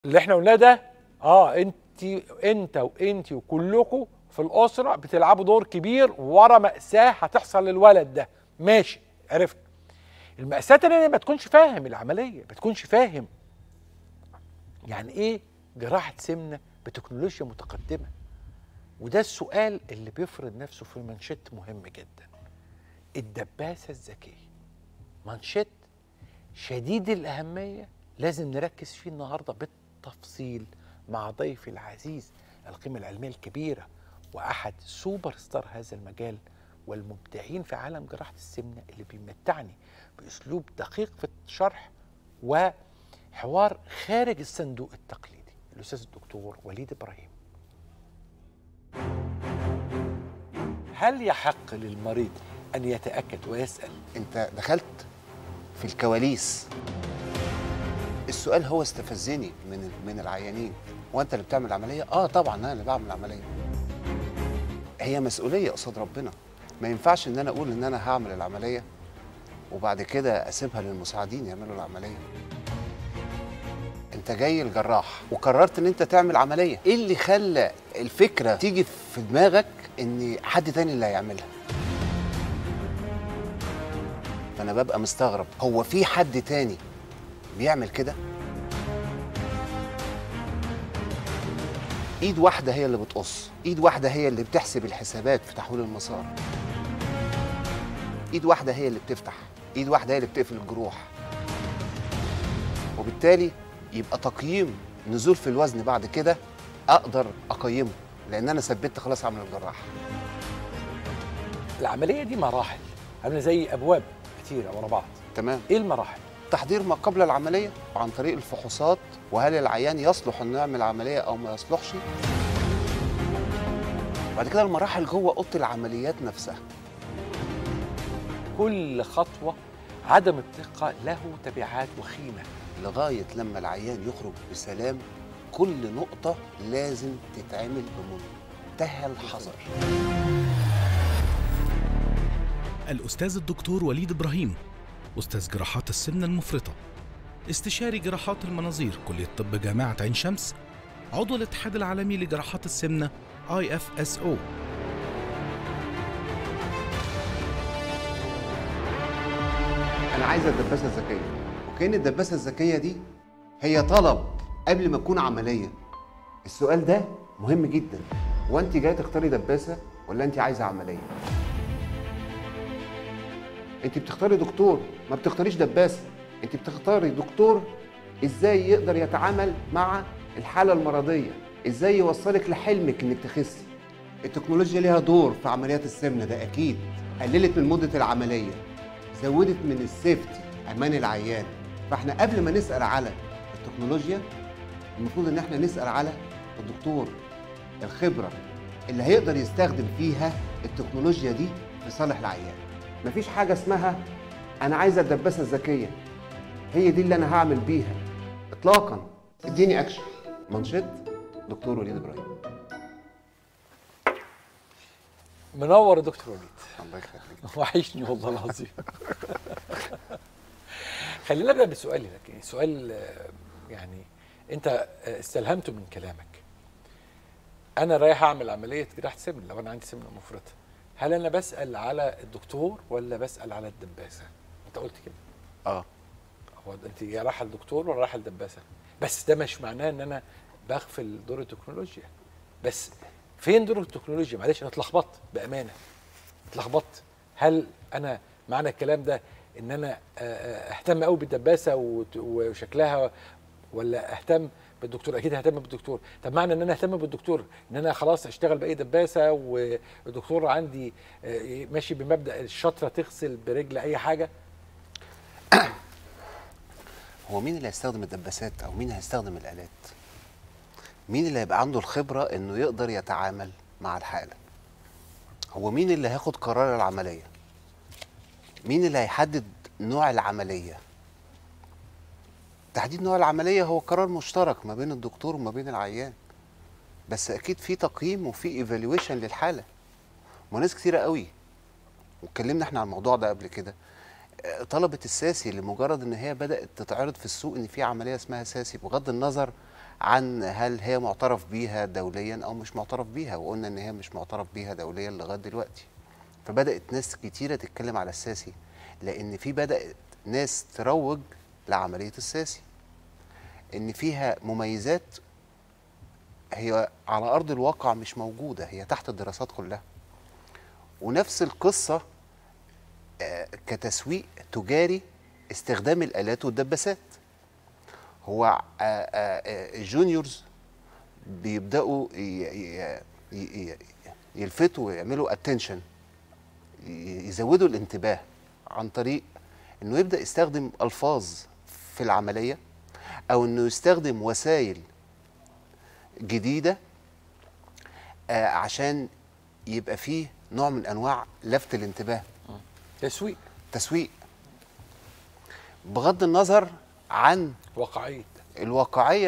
اللي احنا قلناه ده انت وانت وكلكم في الاسره بتلعبوا دور كبير ورا مأساة هتحصل للولد ده. ماشي، عرفت. المأساة التانية ما تكونش فاهم العملية، ما تكونش فاهم يعني ايه جراحة سمنة بتكنولوجيا متقدمة. وده السؤال اللي بيفرض نفسه في منشط مهم جدا. الدباسة الذكية منشط شديد الأهمية، لازم نركز فيه النهاردة بالتفصيل مع ضيفي العزيز القيمة العلمية الكبيرة وأحد سوبر ستار هذا المجال والمبدعين في عالم جراحة السمنة، اللي بيمتعني بأسلوب دقيق في الشرح وحوار خارج الصندوق التقليدي، الأستاذ الدكتور وليد إبراهيم. هل يحق للمريض أن يتأكد ويسأل؟ انت دخلت في الكواليس. السؤال هو استفزني من العيانين. هو انت اللي بتعمل العمليه؟ طبعا انا اللي بعمل العمليه. هي مسؤوليه قصاد ربنا. ما ينفعش ان انا اقول ان انا هعمل العمليه وبعد كده اسيبها للمساعدين يعملوا العمليه. انت جاي الجراح وقررت ان انت تعمل عمليه، ايه اللي خلى الفكره تيجي في دماغك ان حد تاني اللي هيعملها؟ فانا ببقى مستغرب، هو في حد تاني بيعمل كده؟ ايد واحده هي اللي بتقص، ايد واحده هي اللي بتحسب الحسابات في تحويل المسار، ايد واحده هي اللي بتفتح، ايد واحده هي اللي بتقفل الجروح. وبالتالي يبقى تقييم نزول في الوزن بعد كده اقدر اقيمه، لان انا ثبت خلاص عمل الجراح. العملية دي مراحل عاملة زي أبواب كتيرة ورا بعض. تمام. إيه المراحل؟ تحضير ما قبل العمليه عن طريق الفحوصات، وهل العيان يصلح انه يعمل عمليه او ما يصلحش. بعد كده المراحل جوه اوضه العمليات نفسها. كل خطوة عدم الثقة له تبعات وخيمة لغايه لما العيان يخرج بسلام. كل نقطه لازم تتعمل بمنتهى الحذر. الأستاذ الدكتور وليد إبراهيم، أستاذ جراحات السمنة المفرطة، استشاري جراحات المناظير كلية طب جامعة عين شمس، عضو الاتحاد العالمي لجراحات السمنة IFSO. انا عايز الدباسه الذكيه، وكأن الدباسه الذكيه دي هي طلب قبل ما تكون عمليه. السؤال ده مهم جدا. هو انت جايه تختاري دباسه ولا انت عايزه عمليه؟ انت بتختاري دكتور، ما بتختاريش دباسه. انت بتختاري دكتور ازاي يقدر يتعامل مع الحاله المرضيه، ازاي يوصلك لحلمك انك تخسي. التكنولوجيا ليها دور في عمليات السمنه ده اكيد. قللت من مده العمليه، زودت من السيفتي، امان العيان. فاحنا قبل ما نسال على التكنولوجيا المفروض ان احنا نسال على الدكتور الخبره اللي هيقدر يستخدم فيها التكنولوجيا دي لصالح العيان. مفيش حاجه اسمها انا عايزه الدباسه الذكيه هي دي اللي انا هعمل بيها اطلاقا. اديني اكشن. منشط دكتور وليد ابراهيم. منور يا دكتور وليد. الله يخليك. وحشني والله العظيم. خلينا نبدا بسؤالي لك، سؤال يعني انت استلهمته من كلامك. انا رايح اعمل عمليه جراحه سمنه، لو انا عندي سمنه مفرطه، هل انا بسال على الدكتور ولا بسال على الدباسه؟ انت قلت كده. هو انت رايحه الدكتور ولا رايحه الدباسه؟ بس ده مش معناه ان انا بغفل دور التكنولوجيا. بس فين دور التكنولوجيا؟ معلش انا اتلخبطت بامانه، اتلخبطت. هل انا معنى الكلام ده ان انا اهتم قوي بالدباسه وشكلها، ولا اهتم بالدكتور؟ اكيد ههتم بالدكتور. طب معنى ان انا اهتم بالدكتور ان انا خلاص اشتغل باي دباسه، والدكتور عندي ماشي بمبدا الشطره تغسل برجل اي حاجه؟ هو مين اللي هيستخدم الدباسات او مين هيستخدم الالات؟ مين اللي هيبقى عنده الخبره انه يقدر يتعامل مع الحاله؟ هو مين اللي هياخد قرار العمليه؟ مين اللي هيحدد نوع العمليه؟ تحديد نوع العمليه هو قرار مشترك ما بين الدكتور وما بين العيان، بس اكيد في تقييم وفي ايفالويشن للحاله. وناس كتيره قوي، واتكلمنا احنا عن الموضوع ده قبل كده، طلبت الساسي لمجرد ان هي بدات تتعرض في السوق ان في عمليه اسمها ساسي، بغض النظر عن هل هي معترف بيها دوليا او مش معترف بيها، وقلنا ان هي مش معترف بيها دوليا لغايه دلوقتي. فبدات ناس كتيره تتكلم على الساسي، لان في بدات ناس تروج لعمليه الساسي ان فيها مميزات هي على ارض الواقع مش موجوده، هي تحت الدراسات كلها. ونفس القصه كتسويق تجاري استخدام الآلات والدباسات. هو الجونيورز بيبدأوا يلفتوا ويعملوا اتنشن، يزودوا الانتباه عن طريق انه يبدأ يستخدم ألفاظ في العملية، او انه يستخدم وسائل جديدة عشان يبقى فيه نوع من انواع لفت الانتباه. تسويق بغض النظر عن الواقعية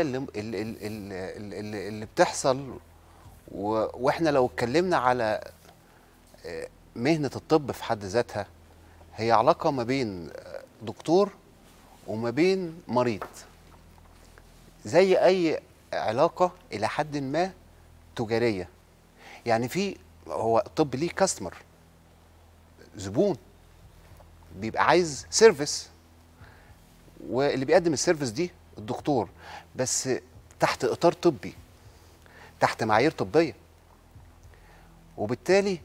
اللي بتحصل. واحنا لو اتكلمنا على مهنة الطب في حد ذاتها، هي علاقة ما بين دكتور وما بين مريض، زي أي علاقة إلى حد ما تجارية. يعني هو الطب ليه كاستمر، زبون بيبقى عايز سيرفيس، واللي بيقدم السيرفيس دي الدكتور، بس تحت اطار طبي، تحت معايير طبيه. وبالتالي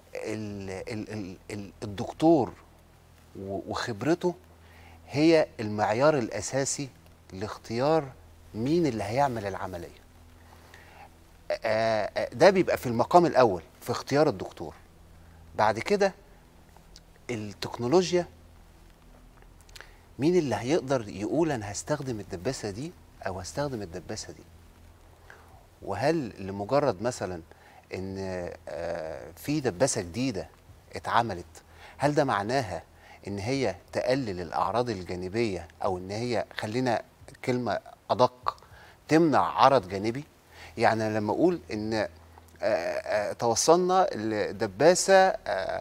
الدكتور وخبرته هي المعيار الاساسي لاختيار مين اللي هيعمل العمليه. ده بيبقى في المقام الاول في اختيار الدكتور. بعد كده التكنولوجيا، مين اللي هيقدر يقول انا هستخدم الدباسه دي او هستخدم الدباسه دي؟ وهل لمجرد مثلا ان في دباسه جديده اتعملت، هل ده معناها ان هي تقلل الاعراض الجانبيه، او ان هي، خلينا كلمه ادق، تمنع عرض جانبي؟ يعني لما اقول ان توصلنا لدباسه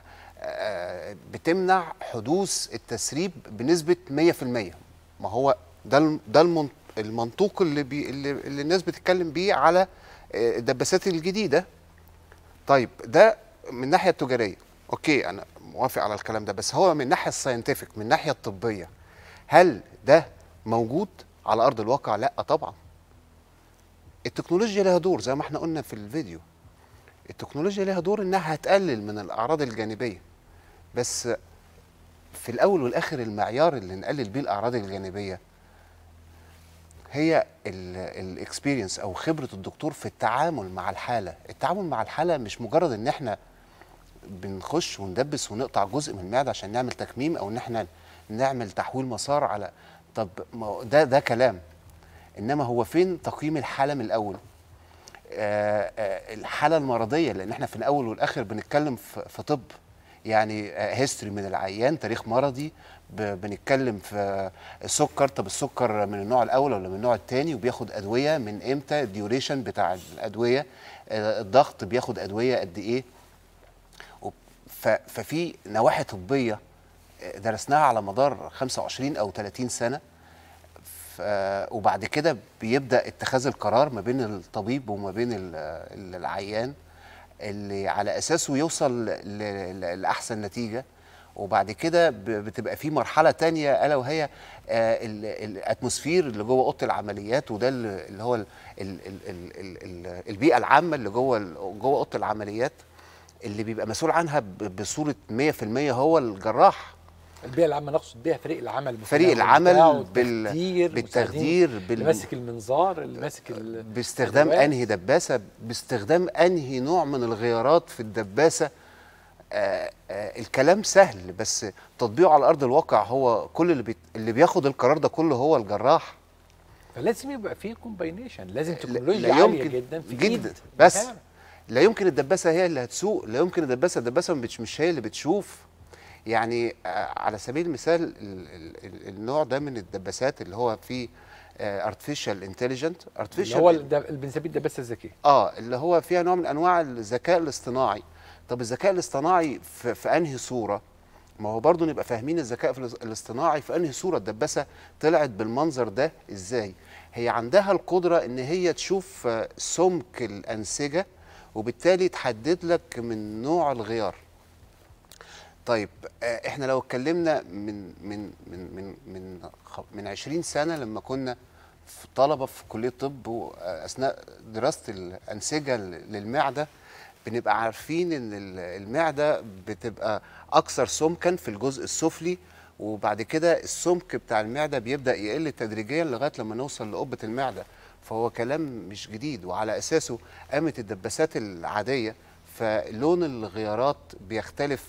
بتمنع حدوث التسريب بنسبة 100%، ما هو ده المنطوق اللي الناس بتتكلم بيه على الدباسات الجديدة. طيب ده من الناحية التجارية، اوكي انا موافق على الكلام ده، بس هو من الناحية الساينتفك، من الناحية الطبية، هل ده موجود على أرض الواقع؟ لا طبعا. التكنولوجيا لها دور زي ما احنا قلنا في الفيديو، التكنولوجيا لها دور انها هتقلل من الأعراض الجانبية، بس في الأول والآخر المعيار اللي نقلل بيه الأعراض الجانبية هي الاكسبيرينس أو خبرة الدكتور في التعامل مع الحالة. التعامل مع الحالة مش مجرد إن احنا بنخش وندبس ونقطع جزء من المعدة عشان نعمل تكميم، أو إن احنا نعمل تحويل مسار على، طب ده كلام. إنما هو فين تقييم الحالة من الأول؟ الحالة المرضية، لأن احنا في الأول والآخر بنتكلم في طب، يعني هيستوري من العيان، تاريخ مرضي، بنتكلم في السكر، طب السكر من النوع الاول ولا من النوع الثاني، وبياخد ادويه من امتى، الديوريشن بتاع الادويه، الضغط بياخد ادويه قد ايه. ففي نواحي طبيه درسناها على مدار 25 او 30 سنه، وبعد كده بيبدا اتخاذ القرار ما بين الطبيب وما بين العيان، اللي على اساسه يوصل لاحسن نتيجه. وبعد كده بتبقى في مرحله تانية، الا وهي الاتموسفير اللي جوه اوضه العمليات، وده اللي هو البيئه العامه اللي جوه اوضه العمليات، اللي بيبقى مسؤول عنها بصوره 100% هو الجراح. البيئه العامه نقصد بيها فريق العمل، بالتخدير، اللي ماسك المنظار، اللي ماسك باستخدام انهي دباسه، باستخدام انهي نوع من الغيارات في الدباسه. الكلام سهل، بس تطبيقه على ارض الواقع هو كل اللي بياخد القرار ده كله هو الجراح. فلازم يبقى فيه كومباينيشن، لازم تكنولوجيا عاليه جدا في جدا، بس لا يمكن الدباسه هي اللي هتسوق، لا يمكن الدباسه مش هي اللي بتشوف. يعني على سبيل المثال النوع ده من الدباسات اللي هو فيه artificial intelligent، اللي هو اللي بنسميه الدباسه الذكيه، اللي هو فيها نوع من انواع الذكاء الاصطناعي. طب الذكاء الاصطناعي في انهي صوره؟ ما هو برضه نبقى فاهمين الذكاء الاصطناعي في انهي صوره، الدباسه طلعت بالمنظر ده ازاي؟ هي عندها القدره ان هي تشوف سمك الانسجه، وبالتالي تحدد لك من نوع الغيار. طيب احنا لو اتكلمنا من 20 سنه لما كنا طلبه في كليه طب، واثناء دراسه الانسجه للمعده بنبقى عارفين ان المعده بتبقى اكثر سمكا في الجزء السفلي، وبعد كده السمك بتاع المعده بيبدا يقل تدريجيا لغايه لما نوصل لقبه المعده. فهو كلام مش جديد، وعلى اساسه قامت الدباسات العاديه. فلون الغيارات بيختلف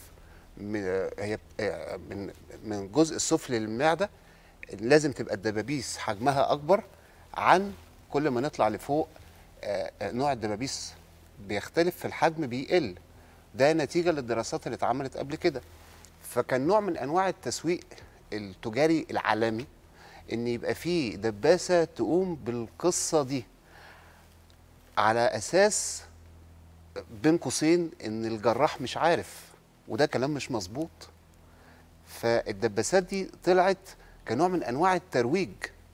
من الجزء السفلي للمعده. لازم تبقى الدبابيس حجمها اكبر، عن كل ما نطلع لفوق نوع الدبابيس بيختلف في الحجم، بيقل. ده نتيجه للدراسات اللي اتعملت قبل كده. فكان نوع من انواع التسويق التجاري العالمي ان يبقى فيه دباسه تقوم بالقصه دي، على اساس بين قوسين ان الجراح مش عارف، وده كلام مش مظبوط. فالدباسات دي طلعت كنوع من انواع الترويج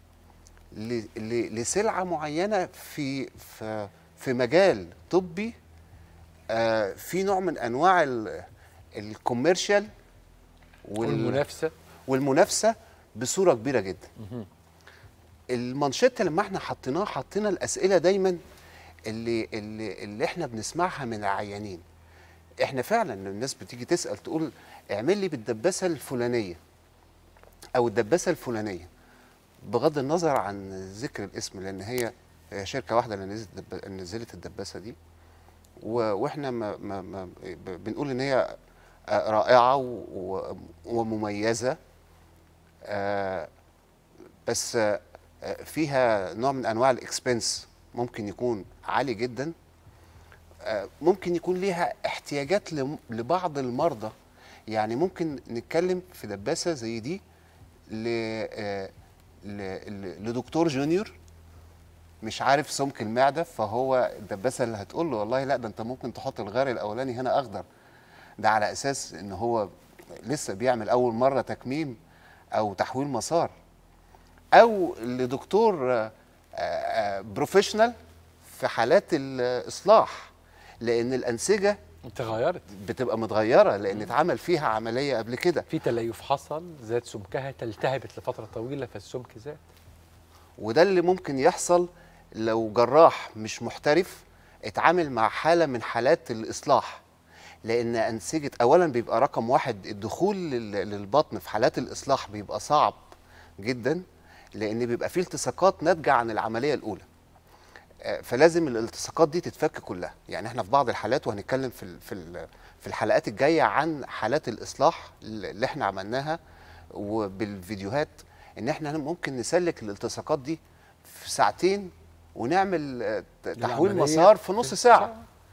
لسلعه معينه في مجال طبي، في نوع من انواع الكوميرشال والمنافسه بصوره كبيره جدا. المانشيت لما احنا حطينا الاسئله دايما اللي احنا بنسمعها من العيانين. احنا فعلا الناس بتيجي تسال تقول اعمل لي بالدباسه الفلانيه او الدباسه الفلانيه، بغض النظر عن ذكر الاسم، لان هي شركه واحده اللي نزلت الدباسه دي، واحنا ما بنقول ان هي رائعه ومميزه، بس فيها نوع من انواع الاكسبنس ممكن يكون عالي جدا. ممكن يكون ليها احتياجات لبعض المرضى. يعني ممكن نتكلم في دباسه زي دي لدكتور جونيور مش عارف سمك المعده، فهو الدباسه اللي هتقول له والله لا ده انت ممكن تحط الغار الاولاني هنا اخضر، ده على اساس ان هو لسه بيعمل اول مره تكميم او تحويل مسار. او لدكتور بروفيشنال في حالات الاصلاح، لان الانسجه بتبقى متغيره لان اتعمل فيها عمليه قبل كده، في تليف حصل، زاد سمكها، تلتهبت لفتره طويله فالسمك زاد. وده اللي ممكن يحصل لو جراح مش محترف اتعامل مع حاله من حالات الاصلاح، لان انسجه اولا بيبقى رقم واحد الدخول للبطن في حالات الاصلاح بيبقى صعب جدا، لان بيبقى فيه التصاقات ناتجه عن العمليه الاولى. فلازم الالتصاقات دي تتفك كلها. يعني احنا في بعض الحالات، وهنتكلم في الحلقات الجايه عن حالات الاصلاح اللي احنا عملناها وبالفيديوهات، ان احنا ممكن نسلك الالتصاقات دي في ساعتين ونعمل تحويل مسار في نص ساعه.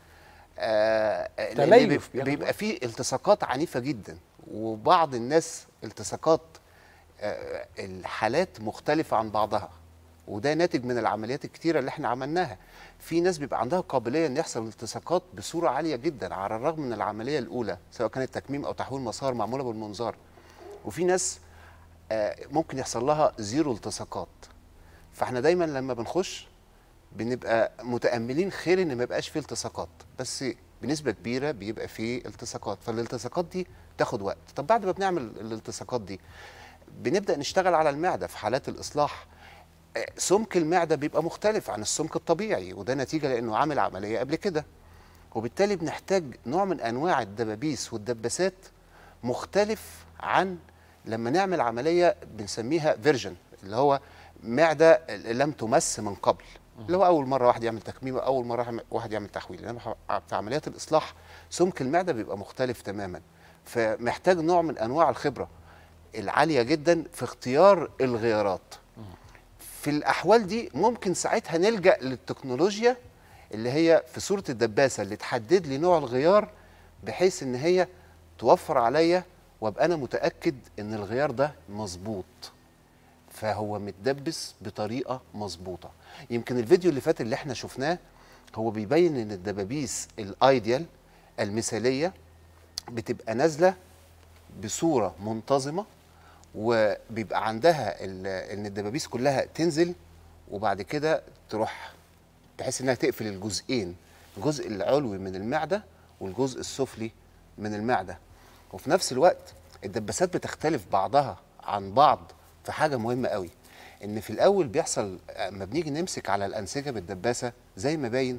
بيبقى فيه التصاقات عنيفه جدا، وبعض الناس التصاقات الحالات مختلفه عن بعضها، وده ناتج من العمليات الكتيره اللي احنا عملناها. في ناس بيبقى عندها قابليه ان يحصل التصاقات بصوره عاليه جدا على الرغم من العمليه الاولى، سواء كانت تكميم او تحويل مسار معموله بالمنظار. وفي ناس ممكن يحصل لها زيرو التصاقات. فاحنا دايما لما بنخش بنبقى متاملين خير ان ما يبقاش فيه التصاقات، بس بنسبه كبيره بيبقى فيه التصاقات. فالالتصاقات دي تاخد وقت. طب بعد ما بنعمل الالتصاقات دي بنبدا نشتغل على المعده. في حالات الاصلاح سمك المعده بيبقى مختلف عن السمك الطبيعي، وده نتيجه لانه عامل عمليه قبل كده، وبالتالي بنحتاج نوع من انواع الدبابيس والدباسات مختلف عن لما نعمل عمليه بنسميها فيرجن، اللي هو معده لم تمس من قبل، اللي هو اول مره واحد يعمل تكميم، اول مره واحد يعمل تحويل. انما في عمليات الاصلاح سمك المعده بيبقى مختلف تماما، فمحتاج نوع من انواع الخبره العاليه جدا في اختيار الغيارات. في الأحوال دي ممكن ساعتها نلجأ للتكنولوجيا اللي هي في صورة الدباسة اللي تحدد لي نوع الغيار، بحيث إن هي توفر عليا وابقى أنا متأكد إن الغيار ده مظبوط، فهو متدبس بطريقة مظبوطة. يمكن الفيديو اللي فات اللي احنا شفناه هو بيبين إن الدبابيس الأيديال المثالية بتبقى نازلة بصورة منتظمة، وبيبقى عندها ان الدبابيس كلها تنزل وبعد كده تروح بحيث انها تقفل الجزئين، الجزء العلوي من المعده والجزء السفلي من المعده. وفي نفس الوقت الدباسات بتختلف بعضها عن بعض في حاجه مهمه قوي، ان في الاول بيحصل لما بنيجي نمسك على الانسجه بالدباسه زي ما باين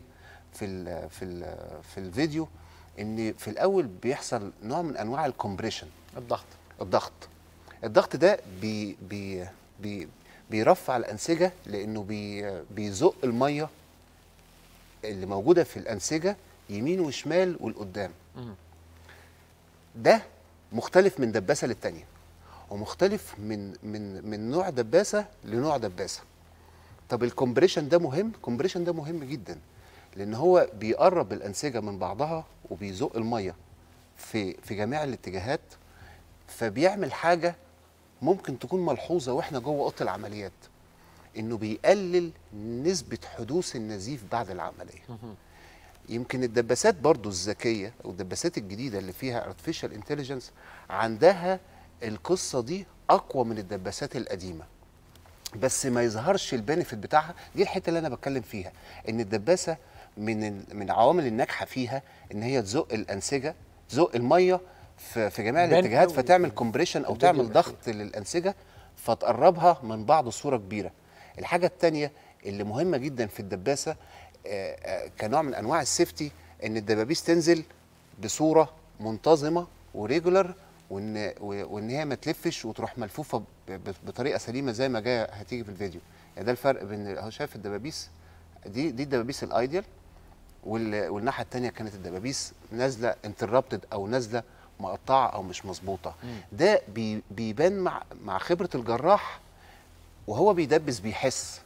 في الفيديو، ان في الاول بيحصل نوع من انواع الكومبريشن، الضغط ده بيرفع الانسجه، لانه بيزق الميه اللي موجوده في الانسجه يمين وشمال والقدام. ده مختلف من دباسه للتانيه، ومختلف من نوع دباسه لنوع دباسه. طب الكومبريشن ده مهم؟ الكومبريشن ده مهم جدا، لان هو بيقرب الانسجه من بعضها وبيزق الميه في جميع الاتجاهات، فبيعمل حاجه ممكن تكون ملحوظه واحنا جوه اوضه العمليات، انه بيقلل نسبه حدوث النزيف بعد العمليه. يمكن الدباسات برضو الذكيه او الدباسات الجديده اللي فيها artificial intelligence عندها القصه دي اقوى من الدباسات القديمه، بس ما يظهرش البنفيت بتاعها. دي الحته اللي انا بتكلم فيها، ان الدباسه من العوامل الناجحه فيها ان هي تزق الانسجه، تزق الميه في جميع الاتجاهات، فتعمل كومبريشن او تعمل ضغط للانسجه فتقربها من بعض بصوره كبيره. الحاجه الثانيه اللي مهمه جدا في الدباسه كنوع من انواع السيفتي، ان الدبابيس تنزل بصوره منتظمه وريجولر، وان هي ما تلفش وتروح ملفوفه بطريقه سليمه زي ما جايه هتيجي في الفيديو. يعني ده الفرق بين اهو شايف الدبابيس دي الدبابيس الايديال، والناحيه الثانيه كانت الدبابيس نازله انتربتد او نازله مقطعه او مش مظبوطه. ده بيبان مع خبره الجراح وهو بيدبس، بيحس،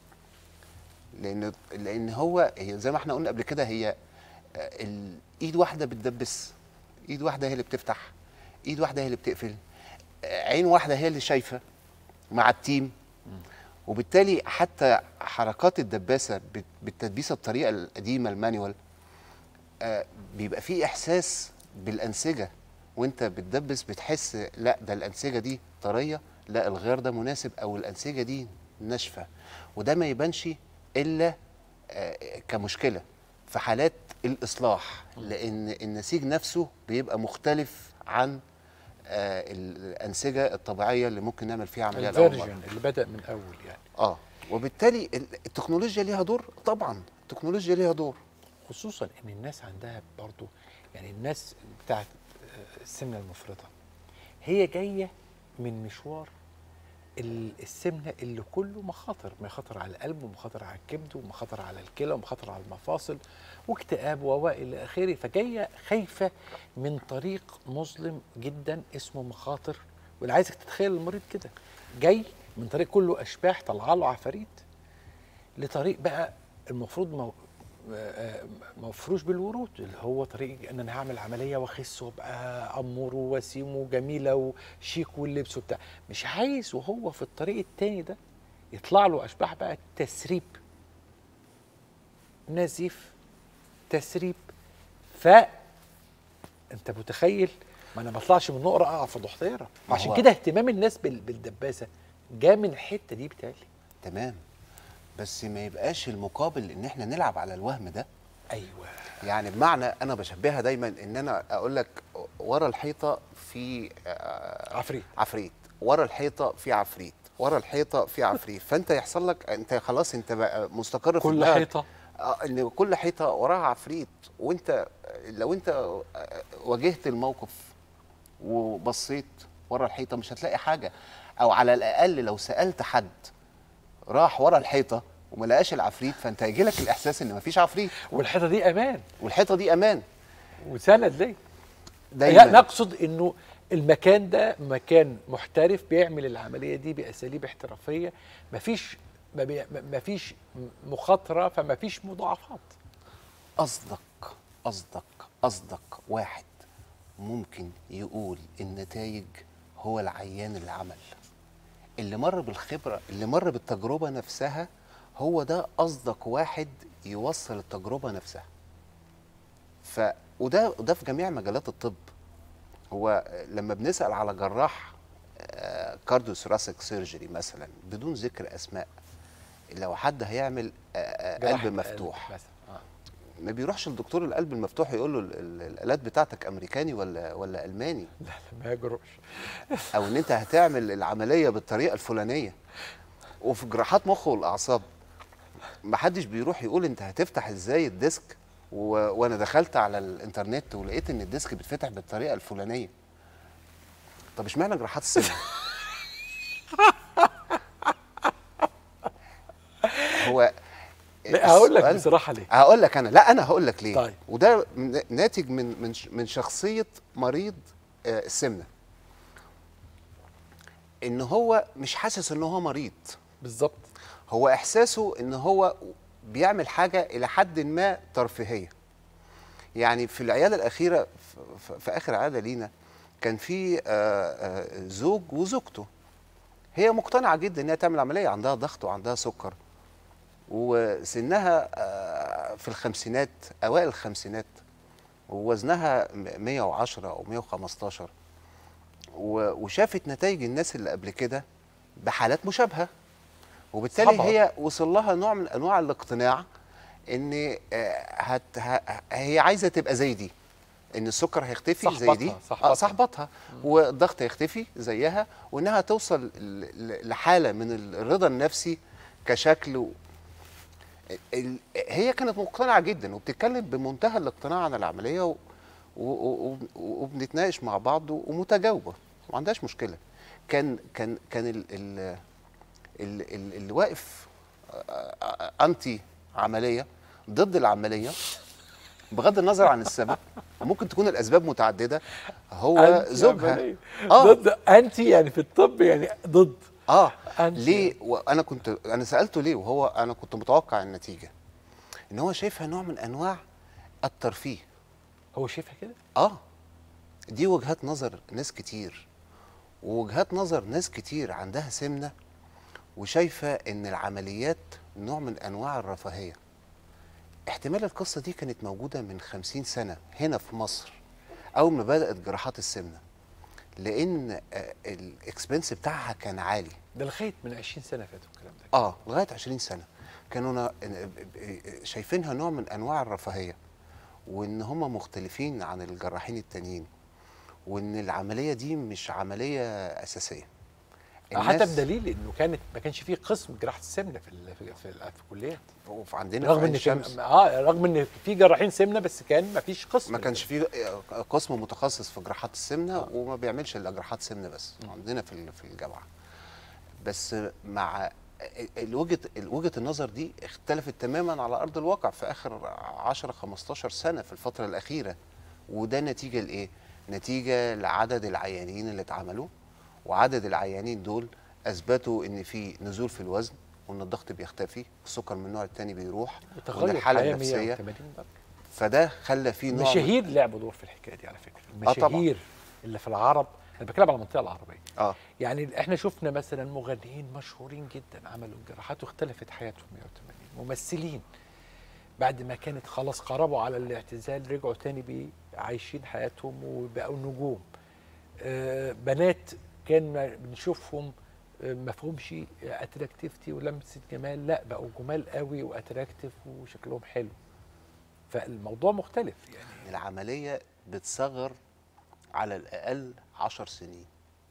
لان هو زي ما احنا قلنا قبل كده، هي الايد واحده بتدبس، ايد واحده هي اللي بتفتح، ايد واحده هي اللي بتقفل، عين واحده هي اللي شايفه مع التيم. وبالتالي حتى حركات الدباسه بالتدبيسه الطريقه القديمه المانيوال بيبقى فيه احساس بالانسجه وانت بتدبس، بتحس لا ده الانسجه دي طريه، لا الغيار ده مناسب، او الانسجه دي ناشفه. وده ما يبانش الا كمشكله في حالات الاصلاح، لان النسيج نفسه بيبقى مختلف عن الانسجه الطبيعيه اللي ممكن نعمل فيها عمليه الاول مره، اللي بدا من اول يعني. وبالتالي التكنولوجيا ليها دور طبعا، التكنولوجيا ليها دور، خصوصا ان الناس عندها برضو، يعني الناس بتاعت السمنه المفرطه هي جايه من مشوار السمنه اللي كله مخاطر على القلب، ومخاطر على الكبد، ومخاطر على الكلى، ومخاطر على المفاصل، واكتئاب والى اخره. فجايه خايفه من طريق مظلم جدا اسمه مخاطر. واللي عايزك تتخيل المريض كده جاي من طريق كله اشباح طالعه له عفاريت، لطريق بقى المفروض مفروش بالورود، اللي هو طريق ان انا هعمل عمليه واخس وابقى امور ووسيم وجميله وشيك واللبس وبتاع. مش عايز وهو في الطريق التاني ده يطلع له اشباح بقى تسريب، نزيف، تسريب. انت متخيل؟ ما انا ما اطلعش من نقره اقع في ضحضيره. عشان كده اهتمام الناس بالدباسه جاء من الحته دي بتاعي. تمام، بس ما يبقاش المقابل ان احنا نلعب على الوهم ده. ايوه، يعني بمعنى انا بشبهها دايما ان انا اقول لك ورا الحيطه في عفريت، ورا الحيطه في عفريت، ورا الحيطه في عفريت. فانت يحصل لك انت خلاص انت بقى مستقر في كل حيطه ان كل حيطه وراها عفريت. وانت لو انت واجهت الموقف وبصيت ورا الحيطه مش هتلاقي حاجه، او على الاقل لو سالت حد راح ورا الحيطه وما لقاش العفريت، فانت هيجي لك الاحساس ان مفيش عفريت، والحيطه دي امان، والحيطه دي امان وسند ليه دايما. نقصد انه المكان ده مكان محترف بيعمل العمليه دي باساليب احترافيه، مفيش مخاطره، فمفيش مضاعفات. قصدك واحد ممكن يقول النتائج هو العيان اللي عمل، اللي مر بالخبره، اللي مر بالتجربه نفسها، هو ده قصدك واحد يوصل التجربه نفسها. وده في جميع مجالات الطب. هو لما بنسال على جراح كارديو ثوراسيك سيرجري مثلا بدون ذكر اسماء، لو حد هيعمل قلب مفتوح مثلا ما بيروحش لدكتور القلب المفتوح يقول له الالات بتاعتك امريكاني ولا الماني، لا ما يجرؤش. او ان انت هتعمل العمليه بالطريقه الفلانيه. وفي جراحات مخ والاعصاب ما حدش بيروح يقول انت هتفتح ازاي الديسك وانا دخلت على الانترنت ولقيت ان الديسك بيتفتح بالطريقه الفلانيه. طب اشمعنى جراحات السمنه؟ هو هقول لك بصراحه ليه. هقول لك انا، لا انا هقول لك ليه. طيب. وده ناتج من شخصيه مريض السمنه، ان هو مش حاسس ان هو مريض. بالظبط. هو احساسه ان هو بيعمل حاجه الى حد ما ترفيهيه. يعني في العياده الاخيره، في اخر عياده لينا كان في زوج وزوجته، هي مقتنعه جدا ان هي تعمل عمليه، عندها ضغط وعندها سكر وسنها في الخمسينات، اوائل الخمسينات، ووزنها 110 او 115، وشافت نتائج الناس اللي قبل كده بحالات مشابهه، وبالتالي صحبها. هي وصل لها نوع من انواع الاقتناع ان هي عايزه تبقى زي دي، ان السكر هيختفي زي دي، صاحبتها، والضغط هيختفي زيها، وانها توصل لحاله من الرضا النفسي كشكل. هي كانت مقتنعه جدا وبتتكلم بمنتهى الاقتناع عن العمليه، وبنتناقش مع بعض ومتجاوبه، ما عندهاش مشكله. كان اللي واقف انتي عمليه، ضد العمليه، بغض النظر عن السبب، ممكن تكون الاسباب متعدده، هو زوجها. ضد انتي يعني في الطب، يعني ضد. ليه؟ انا سالته ليه، وهو انا كنت متوقع النتيجه، ان هو شايفها نوع من انواع الترفيه. هو شايفها كده؟ دي وجهات نظر ناس كتير، ووجهات نظر ناس كتير عندها سمنه وشايفه ان العمليات نوع من انواع الرفاهيه. احتمال القصه دي كانت موجوده من 50 سنه هنا في مصر اول ما بدات جراحات السمنه، لان الاكسبنس بتاعها كان عالي. ده لغايه من 20 سنه فاتوا الكلام ده. لغايه 20 سنه كانوا شايفينها نوع من انواع الرفاهيه، وان هم مختلفين عن الجراحين التانيين، وان العمليه دي مش عمليه اساسيه. حتى بدليل انه ما كانش فيه قسم جراحه السمنه في الكليات. عندنا رغم ان رغم ان في جراحين سمنه، بس كان ما فيش قسم، ما كانش فيه قسم متخصص في جراحات السمنه، وما بيعملش الا جراحات سمنه بس عندنا في الجامعه. بس مع وجهه النظر دي اختلفت تماما على ارض الواقع في اخر 10 15 سنه في الفتره الاخيره. وده نتيجه لايه؟ نتيجه لعدد العيانين اللي اتعملوا، وعدد العيانين دول اثبتوا ان في نزول في الوزن، وان الضغط بيختفي، السكر من النوع الثاني بيروح، وان الحاله النفسيه. فده خلى فيه نوع المشاهير لعبوا دور في الحكايه دي على فكره. المشاهير اللي في العرب، انا بتكلم على المنطقه العربيه. يعني احنا شفنا مثلا مغنيين مشهورين جدا عملوا جراحات واختلفت حياتهم 180. ممثلين بعد ما كانت خلاص قربوا على الاعتزال رجعوا تاني عايشين حياتهم وبقوا نجوم. بنات كان بنشوفهم مفهومش اتراكتيفتي ولمسه جمال، لا بقوا جمال قوي واتراكتيف وشكلهم حلو. فالموضوع مختلف. يعني العمليه بتصغر على الاقل 10 سنين.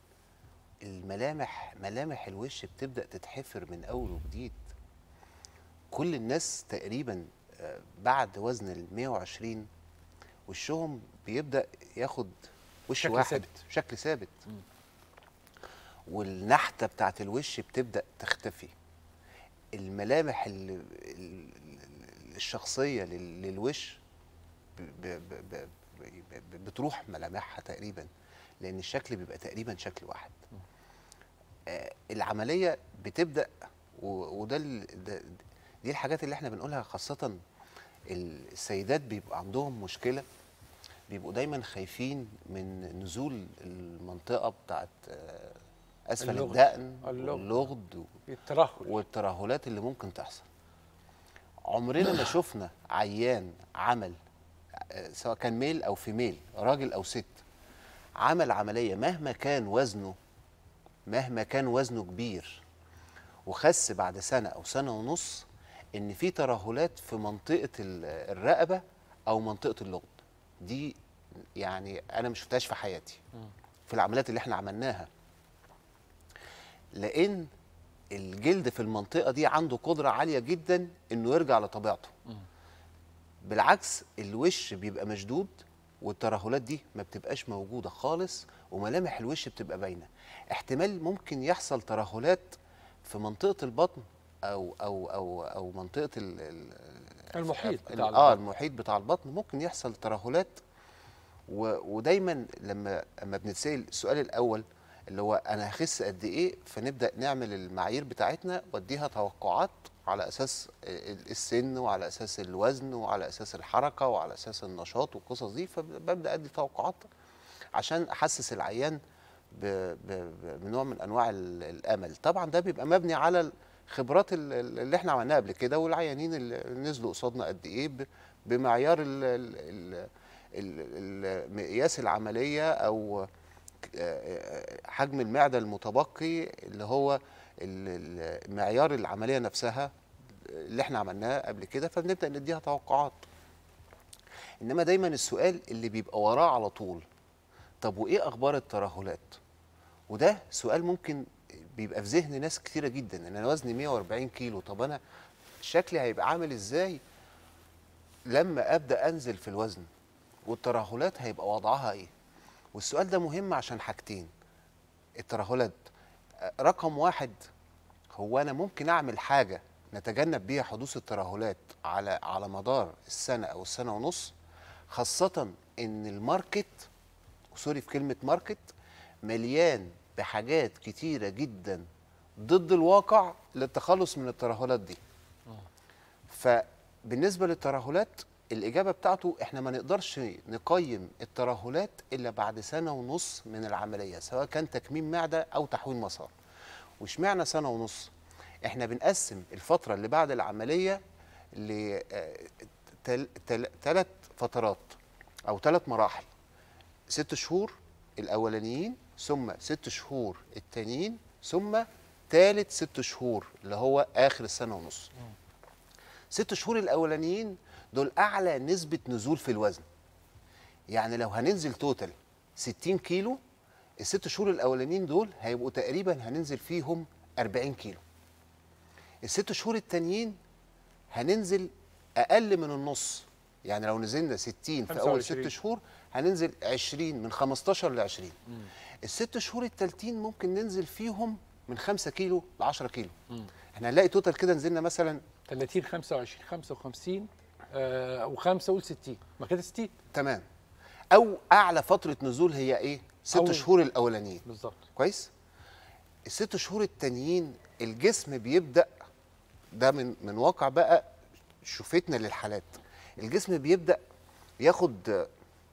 ملامح الوش بتبدا تتحفر من اول وجديد. كل الناس تقريبا بعد وزن ال 120 وشهم بيبدا ياخد وش شكل واحد ثابت. شكل ثابت. والنحته بتاعت الوش بتبدا تختفي. الملامح الشخصيه للوش بتروح ملامحها تقريبا، لان الشكل بيبقى تقريبا شكل واحد. العمليه بتبدا، وده دي الحاجات اللي احنا بنقولها، خاصه السيدات بيبقى عندهم مشكله، بيبقوا دايما خايفين من نزول المنطقه بتاعت اسفل الدقن واللغد والترهلات اللي ممكن تحصل. عمرنا ما شفنا عيان عمل، سواء كان ميل او فيميل، راجل او ست، عمل عمليه مهما كان وزنه كبير وخس بعد سنه او سنه ونص ان في ترهلات في منطقه الرقبه او منطقه اللغد. دي يعني انا ما شفتهاش في حياتي في العمليات اللي احنا عملناها، لان الجلد في المنطقه دي عنده قدره عاليه جدا انه يرجع لطبيعته. بالعكس الوش بيبقى مشدود والترهلات دي ما بتبقاش موجوده خالص، وملامح الوش بتبقى باينه. احتمال ممكن يحصل ترهلات في منطقه البطن او منطقه المحيط بتاع البطن. المحيط بتاع البطن ممكن يحصل ترهلات. ودايما لما بنتسال السؤال الاول اللي هو انا هخس قد ايه، فنبدا نعمل المعايير بتاعتنا واديها توقعات على اساس السن وعلى اساس الوزن وعلى اساس الحركه وعلى اساس النشاط والقصص دي، فببدا ادي توقعات عشان احسس العيان بنوع من انواع الامل. طبعا ده بيبقى مبني على الخبرات اللي احنا عملناها قبل كده، والعيانين اللي نزلوا قصادنا قد ايه بمعيار مقياس العمليه او حجم المعده المتبقي اللي هو معيار العمليه نفسها اللي احنا عملناه قبل كده، فبنبدا نديها توقعات. انما دايما السؤال اللي بيبقى وراه على طول طب وايه اخبار الترهلات؟ وده سؤال ممكن بيبقى في ذهن ناس كتيره جدا، ان انا وزني 140 كيلو، طب انا شكلي هيبقى عامل ازاي لما ابدا انزل في الوزن؟ والترهلات هيبقى وضعها ايه؟ والسؤال ده مهم عشان حاجتين. الترهلات رقم واحد، هو انا ممكن اعمل حاجه نتجنب بيها حدوث الترهلات على مدار السنه او السنه ونص، خاصه ان الماركت، سوري في كلمه ماركت، مليان بحاجات كتيره جدا ضد الواقع للتخلص من الترهلات دي. فبالنسبه للترهلات الإجابة بتاعته إحنا ما نقدرش نقيم الترهلات إلا بعد سنة ونص من العملية، سواء كان تكميم معدة أو تحويل مسار. واشمعنى سنة ونص؟ إحنا بنقسم الفترة اللي بعد العملية ل3 فترات أو 3 مراحل. 6 شهور الأولانيين، ثم 6 شهور التانيين، ثم ثالث 6 شهور اللي هو آخر السنة ونص. 6 شهور الأولانيين دول أعلى نسبة نزول في الوزن. يعني لو هننزل توتال 60 كيلو، ال6 شهور الأولانيين دول هيبقوا تقريبا هننزل فيهم 40 كيلو. ال6 شهور التانيين هننزل أقل من النص، يعني لو نزلنا 60 في أول 6 شهور هننزل 20، من 15 ل 20. ال6 شهور التالتين ممكن ننزل فيهم من 5 كيلو ل 10 كيلو. احنا هنلاقي توتال كده نزلنا مثلا 30 25 55 و5 قول 60، ما كده 60 تمام. او اعلى فتره نزول هي ايه؟ 6 شهور الاولانيين بالظبط. كويس. ال6 شهور التانيين الجسم بيبدا، ده من واقع بقى شوفتنا للحالات، الجسم بيبدا ياخد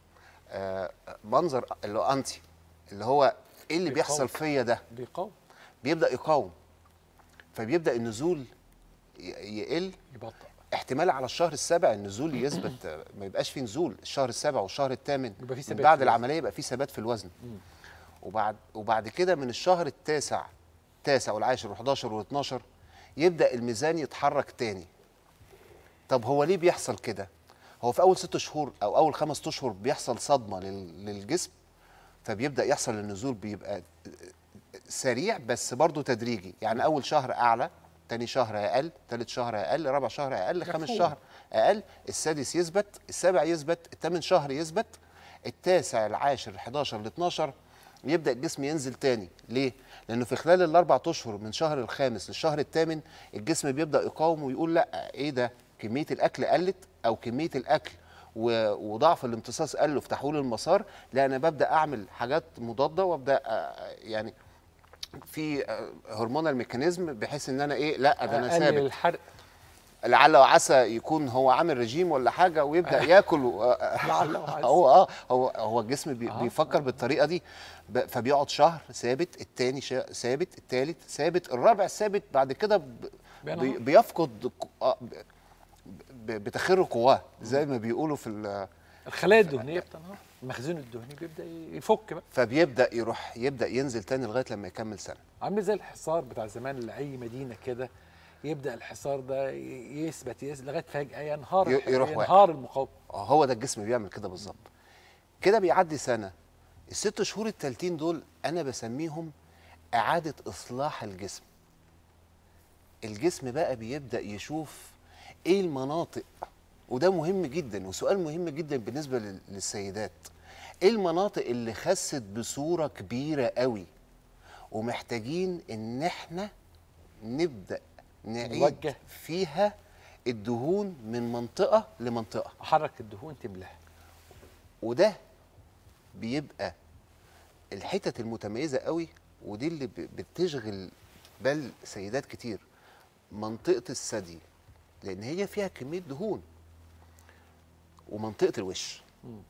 منظر اللي هو انتي، اللي هو ايه اللي بيحصل فيا ده؟ بيبدا يقاوم، فبيبدا النزول يقل، يبطأ. احتمال على الشهر السابع النزول يثبت، ما يبقاش فيه نزول. الشهر السابع والشهر الثامن من بعد العمليه يبقى فيه ثبات في الوزن. وبعد كده من الشهر التاسع والعاشر وال11 وال12 يبدا الميزان يتحرك تاني. طب هو ليه بيحصل كده؟ هو في اول 6 شهور او اول 5 اشهر بيحصل صدمه للجسم، فبيبدا يحصل النزول، بيبقى سريع بس برضه تدريجي. يعني اول شهر اعلى، تاني شهر اقل، تالت شهر اقل، رابع شهر اقل، خامس شهر اقل، السادس يثبت، السابع يثبت، الثامن شهر يثبت، التاسع العاشر ال11 ال12 يبدا الجسم ينزل تاني. ليه؟ لانه في خلال ال4 اشهر من شهر الخامس للشهر الثامن الجسم بيبدا يقاوم ويقول لا ايه ده، كميه الاكل قلت، او كميه الاكل وضعف الامتصاص قل في تحويل المسار، لا انا ببدا اعمل حاجات مضاده وابدا يعني في هرمونال ميكانيزم بحيث ان انا ايه، لا ده انا ثابت الحرق، لعل وعسى يكون هو عامل رجيم ولا حاجه ويبدا ياكل لعل وعسى. هو الجسم بيفكر بالطريقه دي، فبيقعد شهر ثابت، الثاني ثابت، الثالث ثابت، الرابع ثابت، بعد كده بيفقد بتخر قواه زي ما بيقولوا في الخلايا الدهنيه بتنهار، المخزون الدهني بيبدا يفك بقى، فبيبدا يبدا ينزل تاني لغايه لما يكمل سنه. عامل زي الحصار بتاع زمان اللي اي مدينه كده يبدا الحصار ده يثبت لغايه فجاه يروح ينهار المقاومه. هو ده الجسم بيعمل كده بالظبط. كده بيعدي سنه، ال6 شهور التالتين دول انا بسميهم اعاده اصلاح الجسم. الجسم بقى بيبدا يشوف ايه المناطق، وده مهم جدا وسؤال مهم جدا بالنسبه للسيدات، ايه المناطق اللي خست بصوره كبيره قوي ومحتاجين ان احنا نبدا نعيد فيها الدهون من منطقه لمنطقه، احرك الدهون تملاها. وده بيبقى الحتت المتميزه قوي، ودي اللي بتشغل بال سيدات كتير، منطقه الثدي، لان هي فيها كميه دهون، ومنطقه الوش.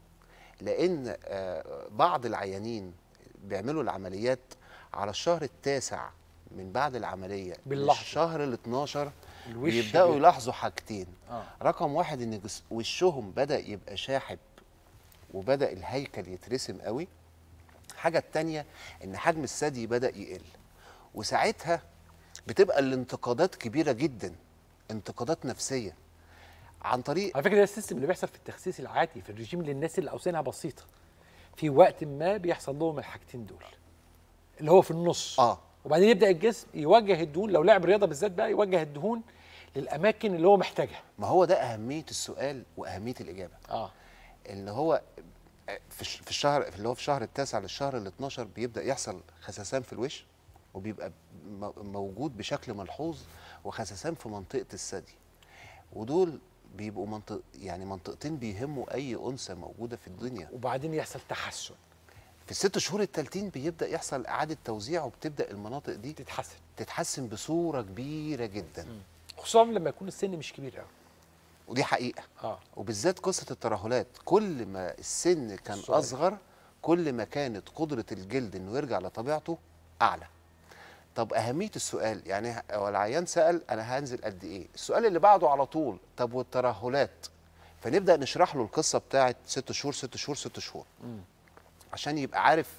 لان بعض العيانين بيعملوا العمليات على الشهر التاسع من بعد العمليه للشهر ال 12 بيبداوا يلاحظوا حاجتين. رقم واحد ان وشهم بدا يبقى شاحب وبدا الهيكل يترسم قوي. الحاجه الثانيه ان حجم الثدي بدا يقل، وساعتها بتبقى الانتقادات كبيره جدا، انتقادات نفسيه عن طريق، على فكره ده السيستم اللي بيحصل في التخسيس العادي في الرجيم للناس اللي اوزانها بسيطه. في وقت ما بيحصل لهم الحاجتين دول اللي هو في النص، وبعدين يبدا الجسم يوجه الدهون، لو لعب رياضه بالذات بقى يوجه الدهون للاماكن اللي هو محتاجها. ما هو ده اهميه السؤال واهميه الاجابه. اللي هو في الشهر اللي هو في الشهر التاسع للشهر ال 12 بيبدا يحصل خسسان في الوش، وبيبقى موجود بشكل ملحوظ، وخسسان في منطقه الثدي، ودول بيبقوا منطقتين بيهموا اي انثى موجوده في الدنيا. وبعدين يحصل تحسن في ال6 شهور التالتين، بيبدا يحصل اعاده توزيع، وبتبدا المناطق دي تتحسن بصوره كبيره جدا. خصوصا لما يكون السن مش كبير قوي، ودي حقيقه. وبالذات قصه الترهلات، كل ما السن كان اصغر كل ما كانت قدره الجلد انه يرجع لطبيعته اعلى. طب اهميه السؤال، يعني هو العيان سال انا هنزل قد ايه، السؤال اللي بعده على طول طب والترهلات، فنبدا نشرح له القصه بتاعت 6 شهور 6 شهور 6 شهور عشان يبقى عارف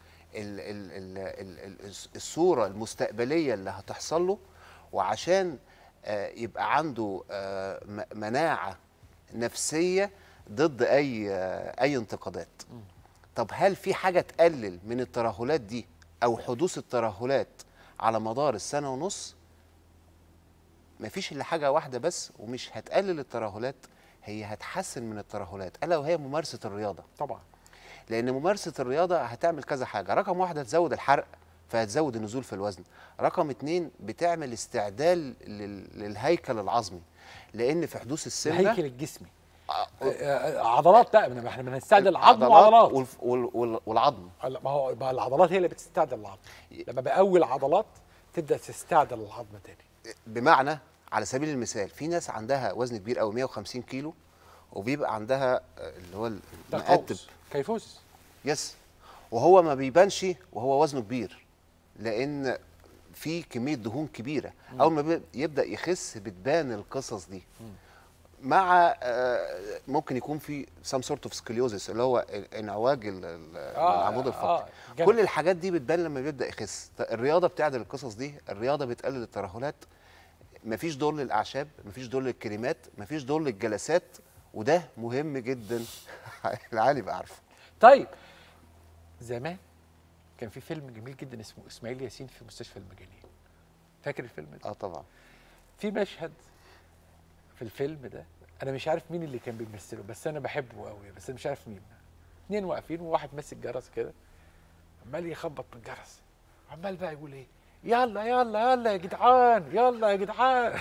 الصوره المستقبليه اللي هتحصل له، وعشان يبقى عنده مناعه نفسيه ضد اي انتقادات. طب هل في حاجه تقلل من الترهلات دي او حدوث الترهلات على مدار السنه ونص؟ مفيش الا حاجه واحده بس، ومش هتقلل الترهلات، هي هتحسن من الترهلات، الا وهي ممارسه الرياضه. طبعا، لان ممارسه الرياضه هتعمل كذا حاجه. رقم واحد هتزود الحرق فهتزود النزول في الوزن. رقم اتنين بتعمل استعدال للهيكل العظمي، لان في حدوث السمنه الهيكل الجسمي عضلات بقى، ما احنا بنستعدل العظم وعضلات والعظم. ما هو بقى العضلات هي اللي بتستعدل العظم، لما بقوي العضلات تبدا تستعدل العظم تاني. بمعنى على سبيل المثال في ناس عندها وزن كبير قوي 150 كيلو، وبيبقى عندها اللي هو المقتب كيفوس، يس، وهو ما بيبانش وهو وزنه كبير لان في كميه دهون كبيره. اول ما يبدا يخس بتبان القصص دي، مع ممكن يكون في سام سورت اوف سكليوزس اللي هو انعواج العمود الفقري. كل الحاجات دي بتبان لما بيبدا يخس. الرياضه بتعدل القصص دي، الرياضه بتقلل الترهلات، مفيش دور للاعشاب، مفيش دور للكريمات، مفيش دور للجلسات، وده مهم جدا العالي يبقى عارفه. طيب زمان كان في فيلم جميل جدا اسمه اسماعيل ياسين في مستشفى المجانين، فاكر الفيلم ده؟ طبعا. في مشهد في الفيلم ده انا مش عارف مين اللي كان بيمثله، بس انا بحبه قوي، بس انا مش عارف مين. اتنين واقفين وواحد ماسك جرس كده عمال يخبط بالجرس، عمال بقى يقول ايه، يلا يلا يلا يا جدعان، يلا يا جدعان.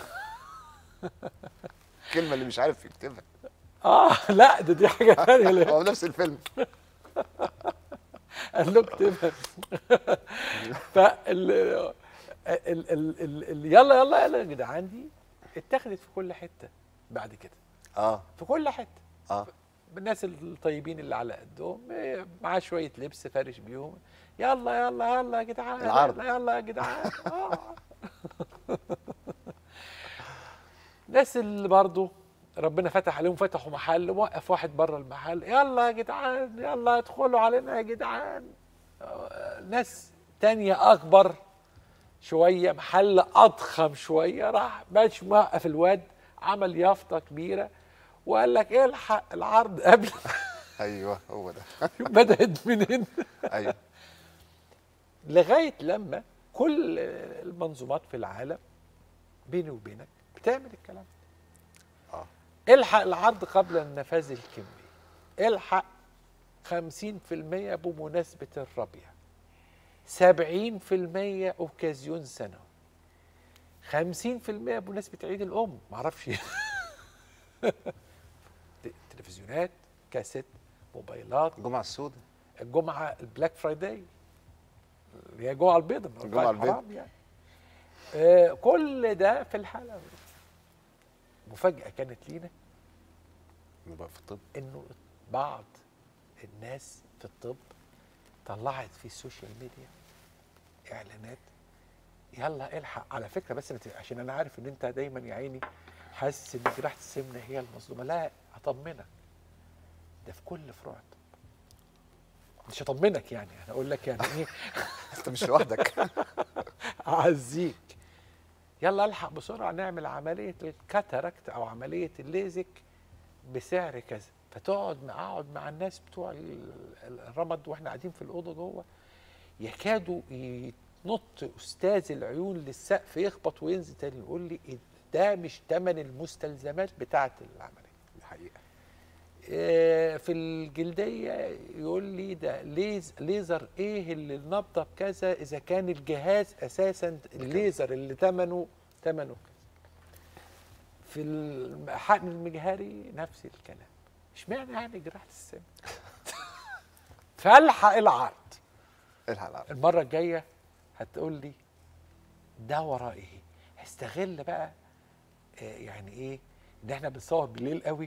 الكلمه اللي مش عارف يكتبها. لا دي حاجه ثانيه. هو نفس الفيلم. قال له اكتبها. يلا يلا يلا يا جدعان دي اتخذت في كل حته بعد كده. في كل حته. الناس الطيبين اللي على قدهم معاه شويه لبس فارش بيهم، يلا يلا يلا يا جدعان، العرض. يلا يلا يا جدعان. الناس اللي برضه ربنا فتح عليهم، فتحوا محل، وقف واحد بره المحل، يلا يا جدعان يلا ادخلوا علينا يا جدعان. ناس تانية اكبر شويه، محل اضخم شويه، راح ماشي موقف الواد، عمل يافطه كبيره وقال لك الحق العرض قبل. ايوه هو ده. بدأت من هنا ايوه لغايه لما كل المنظومات في العالم بيني وبينك بتعمل الكلام ده. اه الحق العرض قبل النفاذ الكمي، الحق 50% بمناسبة الربيع، 70% اوكازيون سنوي، 50% بمناسبة عيد الأم، معرفش تلفزيونات، كاسيت، موبايلات، الجمعه السوداء. الجمعة البلاك فرايداي اللي هي الجمعة البيضاء، الجمعة البيضاء. حرام يعني. كل ده في الحالة. مفاجأة كانت لينا نبقى في الطب. انه بعض الناس في الطب طلعت في السوشيال ميديا اعلانات، يلا الحق على فكره، بس عشان انا عارف ان انت دايما يا عيني حاسس ان جراحه السمنه هي المظلومه، لا اطمنك، ده في كل فروع الطب. مش اطمنك يعني، انا اقول لك يعني ايه انت مش لوحدك. اعزيك، يلا الحق بسرعه نعمل عمليه الكاتاراكت او عمليه الليزك بسعر كذا. فتقعد اقعد مع الناس بتوع الرمد واحنا قاعدين في الاوضه جوه، يكادوا ينط استاذ العيون للسقف، يخبط وينزل تاني، يقول لي ده مش ثمن المستلزمات بتاعه العمليه. الحقيقه في الجلديه يقول لي ده ليزر ايه اللي النبضه بكذا، اذا كان الجهاز اساسا الليزر اللي ثمنه كذا. في الحقن المجهري نفس الكلام. اشمعنى يعني جراحه السمنه؟ فالحق العرض. الحق العرض. المره الجايه هتقول لي ده وراه ايه؟ هستغل بقى يعني ايه ان احنا بنصور بالليل قوي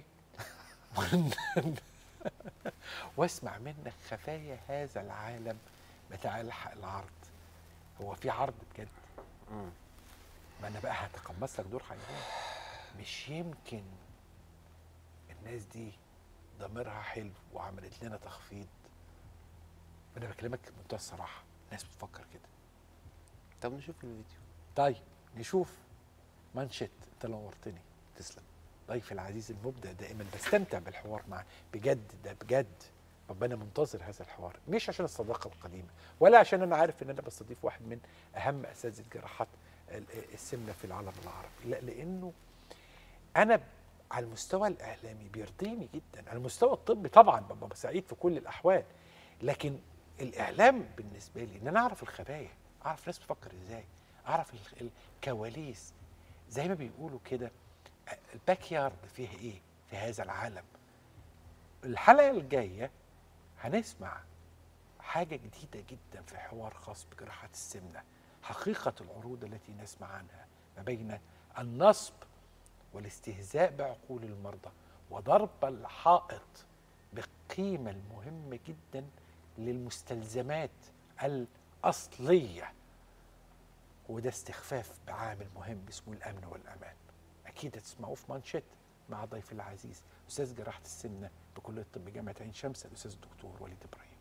واسمع منك خفايا هذا العالم بتاع الحق العرض. هو في عرض بجد؟ ما انا بقى هتقمص لك دور حيوان. مش يمكن الناس دي ضميرها حلو وعملت لنا تخفيض؟ انا بكلمك بمنتهى الصراحه، الناس بتفكر كده. طب نشوف الفيديو. طيب نشوف مانشيت. انت نورتني، تسلم. ضيفي العزيز المبدع، دائما بستمتع بالحوار معاه بجد، ده بجد. ربنا منتظر هذا الحوار، مش عشان الصداقه القديمه ولا عشان انا عارف ان انا بستضيف واحد من اهم اساتذه جراحات السمنه في العالم العربي، لا، لانه انا على المستوى الاعلامي بيرضيني جدا، على المستوى الطبي طبعا ببقى سعيد في كل الاحوال، لكن الاعلام بالنسبه لي ان انا اعرف الخبايا، اعرف الناس بتفكر ازاي، اعرف الكواليس زي ما بيقولوا كده، الباك يارد فيها ايه في هذا العالم. الحلقه الجايه هنسمع حاجه جديده جدا في حوار خاص بجراحات السمنه، حقيقه العروض التي نسمع عنها ما بين النصب والاستهزاء بعقول المرضى وضرب الحائط بالقيمة المهمة جدا للمستلزمات الأصلية، وده استخفاف بعامل مهم اسمه الأمن والأمان. أكيد هتسمعوه في مانشيت مع ضيفي العزيز أستاذ جراحة السمنة بكلية الطب جامعة عين شمس الأستاذ الدكتور وليد إبراهيم.